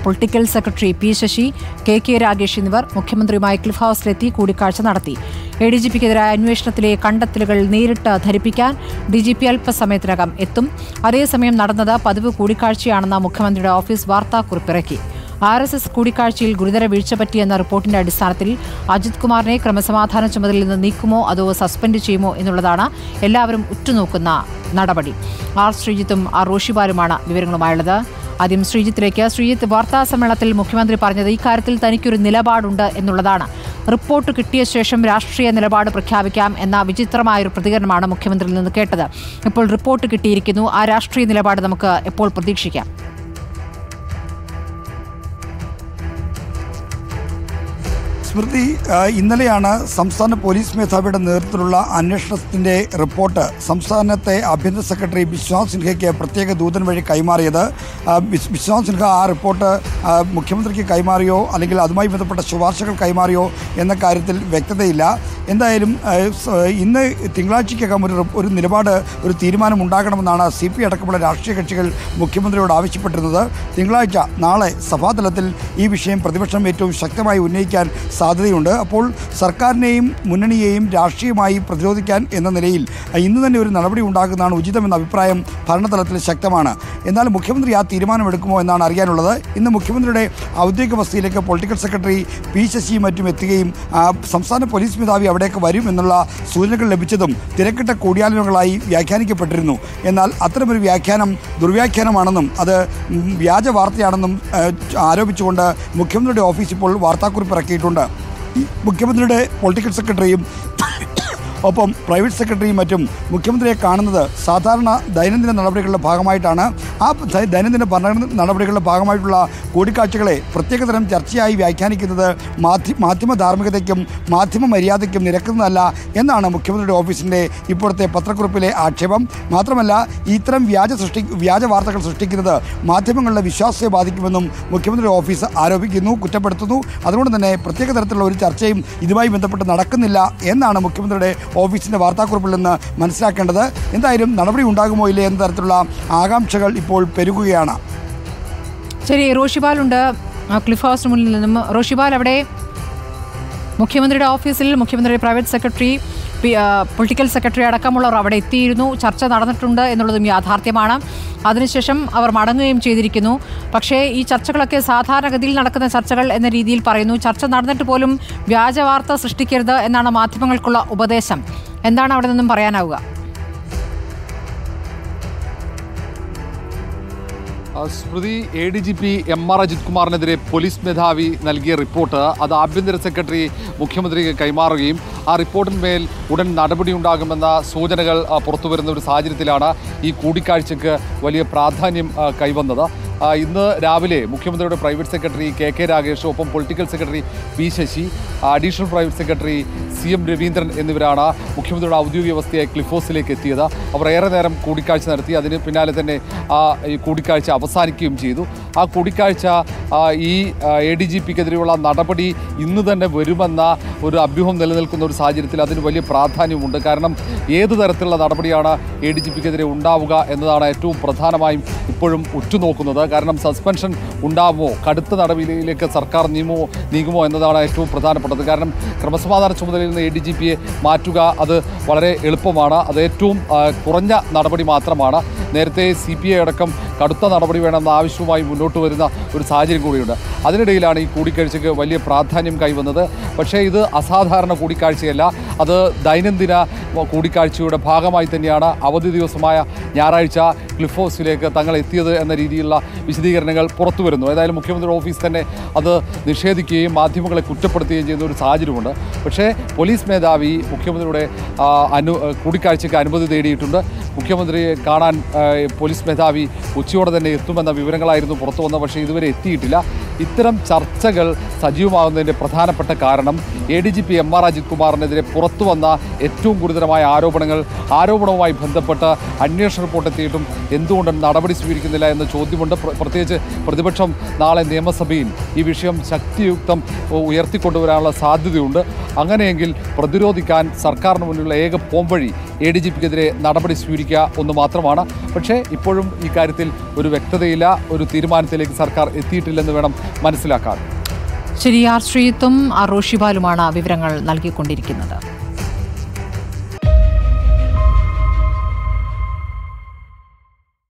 Political secretary P Sasi, K Ragesh എന്നിവർ മുഖ്യമന്ത്രിയുമായി cliff ഹൌസിലെത്തി കൂടിക്കാഴ്ച നടത്തി. എഡിജിപിക്കെതിരായ അന്വേഷണത്തിലെ കണ്ടെത്തലുകൾ നേരിട്ട് ധരിപ്പിക്കാൻ ഡിജിപി അല്പസമയത്തിനകം എത്തും. അതേസമയം നടന്നത് പതിവ് കൂടിക്കാഴ്ചയാണെന്ന് മുഖ്യമന്ത്രിയുടെ ഓഫീസ് വാർത്താക്കുറിപ്പിറക്കി. RSS കൂടിക്കാഴ്ചയിൽ ഗുരുതര വീഴ്ച പറ്റിയെന്ന റിപ്പോർട്ടിന്റെ അടിസ്ഥാനത്തിൽ അജിത് കുമാറിനെ ക്രമസമാധാന ചുമതലയിൽ നിന്ന് നീക്കുമോ അതോ സസ്പെൻഡ് ചെയ്യുമോ എന്നുള്ളതാണ് എല്ലാവരും ഉറ്റുനോക്കുന്ന നടപടി. ശ്രീജിത്തും റോഷിപാലുമാണ് വിവരങ്ങളുമായുള്ളത്. ആദ്യം ശ്രീജിത്തിലേക്ക്. ശ്രീജിത്ത്, വാർത്താ സമ്മേളനത്തിൽ മുഖ്യമന്ത്രി പറഞ്ഞത് ഇക്കാര്യത്തിൽ തനിക്കൊരു നിലപാടുണ്ട് എന്നുള്ളതാണ്. റിപ്പോർട്ട് കിട്ടിയ ശേഷം രാഷ്ട്രീയ നിലപാട് പ്രഖ്യാപിക്കാം എന്ന വിചിത്രമായൊരു പ്രതികരണമാണ് മുഖ്യമന്ത്രിയിൽ നിന്ന് കേട്ടത്. ഇപ്പോൾ റിപ്പോർട്ട് കിട്ടിയിരിക്കുന്നു. ആ രാഷ്ട്രീയ നിലപാട് നമുക്ക് എപ്പോൾ പ്രതീക്ഷിക്കാം? സ്മൃതി, ഇന്നലെയാണ് സംസ്ഥാന പോലീസ് മേധാവിയുടെ നേതൃത്വത്തിലുള്ള അന്വേഷണത്തിൻ്റെ റിപ്പോർട്ട് സംസ്ഥാനത്തെ ആഭ്യന്തര സെക്രട്ടറി വിശ്വനാഥ് സിൻഹയ്ക്ക് പ്രത്യേക ദൂതൻ വഴി കൈമാറിയത്. വിശ്വനാഥ് സിൻഹ ആ റിപ്പോർട്ട് മുഖ്യമന്ത്രിക്ക് കൈമാറിയോ അല്ലെങ്കിൽ അതുമായി ബന്ധപ്പെട്ട ശുപാർശകൾ കൈമാറിയോ എന്ന കാര്യത്തിൽ വ്യക്തതയില്ല. എന്തായാലും ഇന്ന് തിങ്കളാഴ്ചയ്ക്കകം ഒരു നിലപാട്, ഒരു തീരുമാനം ഉണ്ടാകണമെന്നാണ് CP അടക്കമുള്ള രാഷ്ട്രീയ കക്ഷികൾ മുഖ്യമന്ത്രിയോട് ആവശ്യപ്പെട്ടിരുന്നത്. തിങ്കളാഴ്ച, നാളെ സഭാതലത്തിൽ ഈ വിഷയം പ്രതിപക്ഷം ഏറ്റവും ശക്തമായി ഉന്നയിക്കാൻ സാധ്യതയുണ്ട്. അപ്പോൾ സർക്കാരിനെയും മുന്നണിയെയും രാഷ്ട്രീയമായി പ്രതിരോധിക്കാൻ എന്ന നിലയിൽ ഇന്ന് തന്നെ ഒരു നടപടി ഉണ്ടാകുന്നതാണ് ഉചിതമെന്ന അഭിപ്രായം ഭരണതലത്തിൽ ശക്തമാണ്. എന്നാൽ മുഖ്യമന്ത്രി ആ തീരുമാനമെടുക്കുമോ എന്നാണ് അറിയാനുള്ളത്. ഇന്ന് മുഖ്യമന്ത്രിയുടെ ഔദ്യോഗിക വസതിയിലേക്ക് പൊളിറ്റിക്കൽ സെക്രട്ടറി പി ശശിയും മറ്റും എത്തുകയും സംസ്ഥാന പോലീസ് മേധാവി അവിടേക്ക് വരും എന്നുള്ള സൂചനകൾ ലഭിച്ചതും തിരക്കിട്ട കൂടിയാലോചനകളായി വ്യാഖ്യാനിക്കപ്പെട്ടിരുന്നു. എന്നാൽ അത്തരമൊരു വ്യാഖ്യാനം ദുർവ്യാഖ്യാനമാണെന്നും അത് വ്യാജ വാർത്തയാണെന്നും ആരോപിച്ചുകൊണ്ട് മുഖ്യമന്ത്രിയുടെ ഓഫീസ് ഇപ്പോൾ വാർത്താക്കുറിപ്പ് ഇറക്കിയിട്ടുണ്ട്. മുഖ്യമന്ത്രിയുടെ പൊളിറ്റിക്കൽ സെക്രട്ടറിയും ഒപ്പം പ്രൈവറ്റ് സെക്രട്ടറിയും മറ്റും മുഖ്യമന്ത്രിയെ കാണുന്നത് സാധാരണ ദൈനംദിന നടപടികളുടെ ഭാഗമായിട്ടാണ്. ആ ദൈനംദിന ഭരണ നടപടികളുടെ ഭാഗമായിട്ടുള്ള കൂടിക്കാഴ്ചകളെ പ്രത്യേകതരം ചർച്ചയായി വ്യാഖ്യാനിക്കുന്നത് മാധ്യമ ധാർമ്മികതയ്ക്കും മാധ്യമ മര്യാദയ്ക്കും നിരക്കുന്നതല്ല എന്നാണ് മുഖ്യമന്ത്രിയുടെ ഓഫീസിൻ്റെ ഇപ്പോഴത്തെ പത്രക്കുറിപ്പിലെ ആക്ഷേപം. മാത്രമല്ല, ഇത്തരം വ്യാജ വാർത്തകൾ സൃഷ്ടിക്കുന്നത് മാധ്യമങ്ങളുടെ വിശ്വാസത്തെ ബാധിക്കുമെന്നും മുഖ്യമന്ത്രിയുടെ ഓഫീസ് ആരോപിക്കുന്നു, കുറ്റപ്പെടുത്തുന്നു. അതുകൊണ്ട് തന്നെ പ്രത്യേക തരത്തിലുള്ള ഒരു ചർച്ചയും ഇതുമായി ബന്ധപ്പെട്ട് നടക്കുന്നില്ല എന്നാണ് മുഖ്യമന്ത്രിയുടെ ഓഫീസിൻ്റെ വാർത്താക്കുറിപ്പിൽ നിന്ന് മനസ്സിലാക്കേണ്ടത്. എന്തായാലും നടപടി ഉണ്ടാകുമോ ഇല്ലേ എന്ന തരത്തിലുള്ള ആകാംക്ഷകൾ ഇപ്പോൾ പെരുകുകയാണ്. ശരി, റോഷിപാലുണ്ട് ക്ലിഫ് ഹൗസിന് മുന്നിൽ നിന്നും. റോഷിപാൽ, അവിടെ മുഖ്യമന്ത്രിയുടെ ഓഫീസിൽ മുഖ്യമന്ത്രിയുടെ പ്രൈവറ്റ് സെക്രട്ടറി, പൊളിറ്റിക്കൽ സെക്രട്ടറി അടക്കമുള്ളവർ അവിടെ എത്തിയിരുന്നു. ചർച്ച നടന്നിട്ടുണ്ട് എന്നുള്ളതും യാഥാർത്ഥ്യമാണ്. അതിനുശേഷം അവർ മടങ്ങുകയും ചെയ്തിരിക്കുന്നു. പക്ഷേ ഈ ചർച്ചകളൊക്കെ സാധാരണഗതിയിൽ നടക്കുന്ന ചർച്ചകൾ എന്ന രീതിയിൽ പറയുന്നു. ചർച്ച നടന്നിട്ട് പോലും വ്യാജ വാർത്ത സൃഷ്ടിക്കരുത് എന്നാണ് മാധ്യമങ്ങൾക്കുള്ള ഉപദേശം. എന്താണ് അവിടെ നിന്നും പറയാനാവുക? സ്മൃതി, ADGP MR അജിത് കുമാറിനെതിരെ പോലീസ് മേധാവി നൽകിയ റിപ്പോർട്ട് അത് ആഭ്യന്തര സെക്രട്ടറി മുഖ്യമന്ത്രിക്ക് കൈമാറുകയും ആ റിപ്പോർട്ടിന്മേൽ ഉടൻ നടപടിയുണ്ടാകുമെന്ന സൂചനകൾ പുറത്തുവരുന്ന ഒരു സാഹചര്യത്തിലാണ് ഈ കൂടിക്കാഴ്ചയ്ക്ക് വലിയ പ്രാധാന്യം കൈവന്നത്. ഇന്ന് രാവിലെ മുഖ്യമന്ത്രിയുടെ പ്രൈവറ്റ് സെക്രട്ടറി കെ രാഗേഷ്, ഒപ്പം political secretary P Sasi, additional private secretary CM Raveendran എന്നിവരാണ് മുഖ്യമന്ത്രിയുടെ ഔദ്യോഗിക വസതിയായ ക്ലിഫ് ഹൗസിലേക്ക് എത്തിയത്. അവർ ഏറെ നേരം കൂടിക്കാഴ്ച നടത്തി. അതിന് പിന്നാലെ തന്നെ ഈ കൂടിക്കാഴ്ച അവസാനിക്കുകയും ചെയ്തു. ആ കൂടിക്കാഴ്ച ഈ ADGPക്കെതിരെയുള്ള നടപടി ഇന്ന് തന്നെ വരുമെന്ന ഒരു അഭ്യൂഹം നിലനിൽക്കുന്ന ഒരു സാഹചര്യത്തിൽ അതിന് വലിയ പ്രാധാന്യമുണ്ട്. കാരണം ഏത് തരത്തിലുള്ള നടപടിയാണ് ADGPക്കെതിരെ ഉണ്ടാവുക എന്നതാണ് ഏറ്റവും പ്രധാനമായും ഇപ്പോഴും ഉറ്റുനോക്കുന്നത്. കാരണം സസ്പെൻഷൻ ഉണ്ടാവുമോ, കടുത്ത നടപടിയിലേക്ക് സർക്കാർ നീങ്ങുമോ എന്നതാണ് ഏറ്റവും പ്രധാനപ്പെട്ടത്. കാരണം ക്രമസമാധാന ചുമതലയിൽ നിന്ന് ADGPയെ മാറ്റുക അത് വളരെ എളുപ്പമാണ്. അത് ഏറ്റവും കുറഞ്ഞ നടപടി മാത്രമാണ്. നേരത്തെ CPI അടക്കം കടുത്ത നടപടി വേണമെന്ന ആവശ്യവുമായി മുന്നോട്ട് വരുന്ന ഒരു സാഹചര്യം കൂടിയുണ്ട്. അതിനിടയിലാണ് ഈ കൂടിക്കാഴ്ചയ്ക്ക് വലിയ പ്രാധാന്യം കൈവന്നത്. പക്ഷേ ഇത് അസാധാരണ കൂടിക്കാഴ്ചയല്ല, അത് ദൈനംദിന കൂടിക്കാഴ്ചയുടെ ഭാഗമായി തന്നെയാണ് അവധി ദിവസമായ ഞായറാഴ്ച ക്ലിഫ് ഹൗസിലേക്ക് തങ്ങൾ എത്തിയത് എന്ന രീതിയിലുള്ള വിശദീകരണങ്ങൾ പുറത്തു വരുന്നു. ഏതായാലും മുഖ്യമന്ത്രിയുടെ ഓഫീസ് തന്നെ അത് നിഷേധിക്കുകയും മാധ്യമങ്ങളെ കുറ്റപ്പെടുത്തുകയും ചെയ്യുന്ന ഒരു സാഹചര്യമുണ്ട്. പക്ഷേ പോലീസ് മേധാവി മുഖ്യമന്ത്രിയുടെ കൂടിക്കാഴ്ചയ്ക്ക് അനുമതി തേടിയിട്ടുണ്ട്. മുഖ്യമന്ത്രിയെ കാണാൻ പോലീസ് മേധാവി ഉച്ചയോടെ തന്നെ എത്തുമെന്ന വിവരങ്ങളായിരുന്നു പുറത്തു വന്നത്. പക്ഷേ ഇതുവരെ എത്തിയിട്ടില്ല. ഇത്തരം ചർച്ചകൾ സജീവമാകുന്നതിൻ്റെ പ്രധാനപ്പെട്ട കാരണം ADGP MR അജിത് കുമാറിനെതിരെ പുറത്തു വന്ന ഏറ്റവും ഗുരുതരമായ ആരോപണവുമായി ബന്ധപ്പെട്ട് അന്വേഷണ റിപ്പോർട്ട് എത്തിയിട്ടും എന്തുകൊണ്ട് നടപടി സ്വീകരിക്കുന്നില്ല എന്ന ചോദ്യമുണ്ട്. പ്രത്യേകിച്ച് പ്രതിപക്ഷം നാളെ നിയമസഭയിൽ ഈ വിഷയം ശക്തിയുക്തം ഉയർത്തിക്കൊണ്ടുവരാനുള്ള സാധ്യതയുണ്ട്. അങ്ങനെയെങ്കിൽ പ്രതിരോധിക്കാൻ സർക്കാരിന് മുന്നിലുള്ള ഏക പോംവഴി ADGPക്കെതിരെ നടപടി സ്വീകരിക്കുക ഒന്ന് മാത്രമാണ്. പക്ഷേ ഇപ്പോഴും ഈ കാര്യത്തിൽ ഒരു വ്യക്തതയില്ല, ഒരു തീരുമാനത്തിലേക്ക് സർക്കാർ എത്തിയിട്ടില്ലെന്ന് വേണം മനസ്സിലാക്കാൻ. ശരി, ആർ ശ്രീത്തും റോഷിബാലുമാണ് വിവരങ്ങൾ നൽകിക്കൊണ്ടിരിക്കുന്നത്.